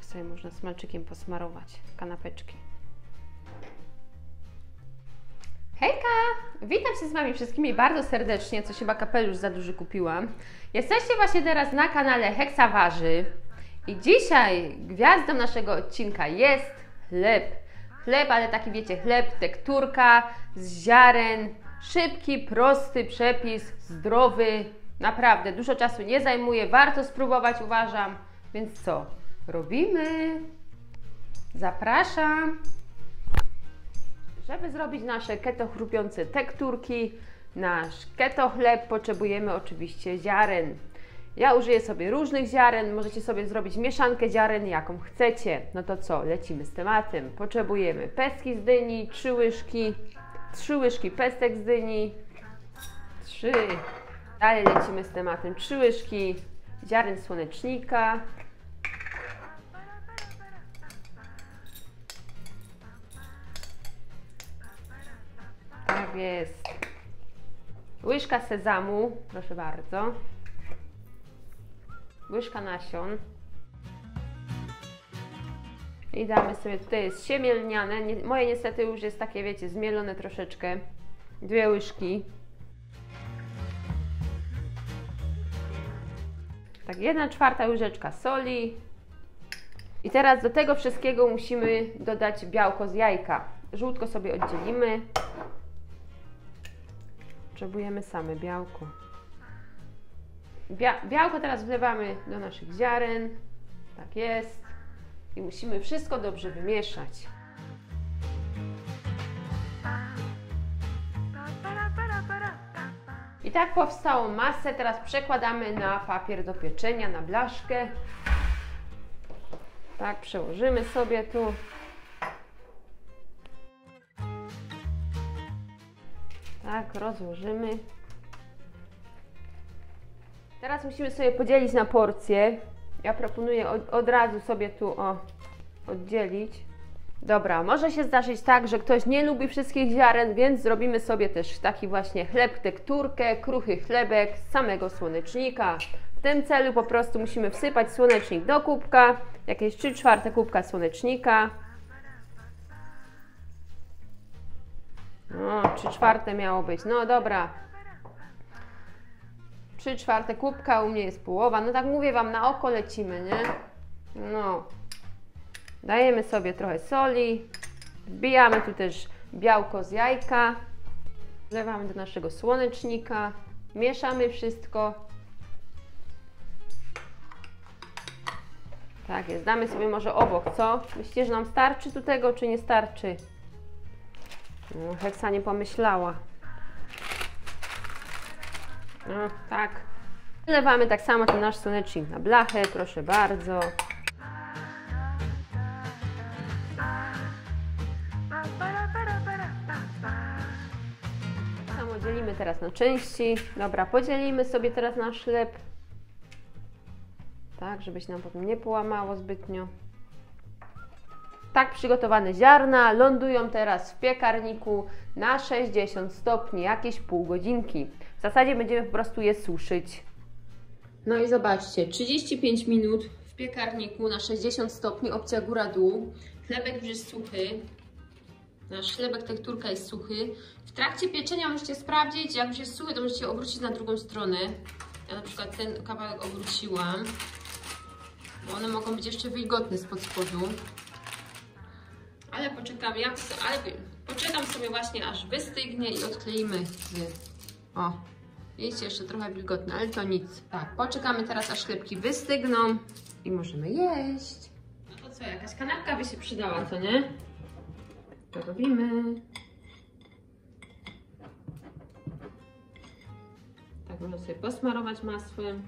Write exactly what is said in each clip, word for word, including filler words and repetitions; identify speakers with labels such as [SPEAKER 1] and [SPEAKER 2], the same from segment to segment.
[SPEAKER 1] sobie można smalczykiem posmarować kanapeczki. Hejka! Witam się z Wami wszystkimi bardzo serdecznie, coś chyba kapelusz za duży kupiłam. Jesteście właśnie teraz na kanale Heksawarzy i dzisiaj gwiazdą naszego odcinka jest chleb. Chleb, ale taki wiecie, chleb, tekturka z ziaren, szybki, prosty przepis, zdrowy, naprawdę dużo czasu nie zajmuje, warto spróbować, uważam. Więc co? Robimy! Zapraszam! Żeby zrobić nasze keto chrupiące tekturki, nasz keto chleb, potrzebujemy oczywiście ziaren. Ja użyję sobie różnych ziaren, możecie sobie zrobić mieszankę ziaren, jaką chcecie. No to co, lecimy z tematem. Potrzebujemy pestki z dyni, trzy łyżki, trzy łyżki pestek z dyni, trzy. Dalej lecimy z tematem, trzy łyżki ziaren słonecznika, tak jest, łyżka sezamu, proszę bardzo, łyżka nasion i damy sobie, tutaj jest siemię lniane, nie, moje niestety już jest takie, wiecie, zmielone troszeczkę, dwie łyżki, tak, jedna czwarta łyżeczka soli i teraz do tego wszystkiego musimy dodać białko z jajka. Żółtko sobie oddzielimy. Potrzebujemy same białko. Bia białko teraz wlewamy do naszych ziaren. Tak jest. I musimy wszystko dobrze wymieszać. I tak powstałą masę teraz przekładamy na papier do pieczenia, na blaszkę. Tak, przełożymy sobie tu. Tak, rozłożymy. Teraz musimy sobie podzielić na porcje. Ja proponuję od, od razu sobie tu o, oddzielić. Dobra, może się zdarzyć tak, że ktoś nie lubi wszystkich ziaren, więc zrobimy sobie też taki właśnie chleb, tekturkę, kruchy chlebek z samego słonecznika. W tym celu po prostu musimy wsypać słonecznik do kubka, jakieś trzy czwarte kubka słonecznika. No, trzy czwarte miało być, no dobra. trzy czwarte kubka, u mnie jest połowa, no tak mówię Wam, na oko lecimy, nie? No. Dajemy sobie trochę soli, wbijamy tu też białko z jajka, wlewamy do naszego słonecznika, mieszamy wszystko. Tak jest, damy sobie może obok, co? Myślicie, że nam starczy tu tego, czy nie starczy? No, Heksa nie pomyślała. No, tak. Wlewamy tak samo ten nasz słonecznik na blachę, proszę bardzo. Samo dzielimy teraz na części. Dobra, podzielimy sobie teraz nasz chleb. Tak, żeby się nam potem nie połamało zbytnio. Tak przygotowane ziarna lądują teraz w piekarniku na sześćdziesiąt stopni, jakieś pół godzinki. W zasadzie będziemy po prostu je suszyć. No i zobaczcie, trzydzieści pięć minut w piekarniku na sześćdziesiąt stopni, opcja góra-dół. Chlebek już jest suchy. Nasz chlebek tekturka jest suchy. W trakcie pieczenia możecie sprawdzić, jak już jest suchy, to możecie obrócić na drugą stronę. Ja na przykład ten kawałek obróciłam, bo one mogą być jeszcze wilgotne spod spodu. Ale poczekam, jak, ale poczekam sobie właśnie, aż wystygnie i odkleimy z... O, widzicie, jeszcze trochę wilgotne, ale to nic. Tak, poczekamy teraz, aż chlebki wystygną i możemy jeść. No to co, jakaś kanapka by się przydała, co nie? To robimy. Tak, można sobie posmarować masłem.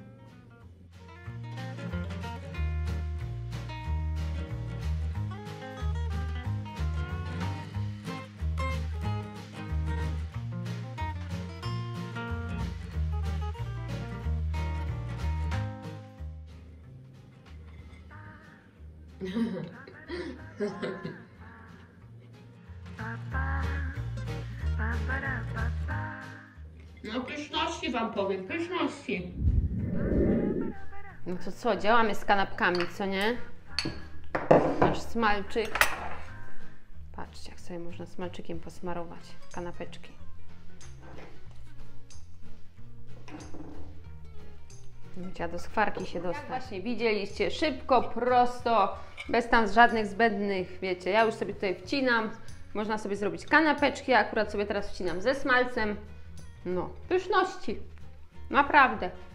[SPEAKER 1] No pyszności Wam powiem, pyszności. No to co, działamy z kanapkami, co nie? nasz smalczyk. Patrzcie, jak sobie można smalczykiem posmarować kanapeczki. Trzeba do skwarki się dostać. Jak właśnie widzieliście, szybko, prosto, bez tam żadnych zbędnych, wiecie, ja już sobie tutaj wcinam. Można sobie zrobić kanapeczki, ja akurat sobie teraz wcinam ze smalcem. No, pyszności. Naprawdę.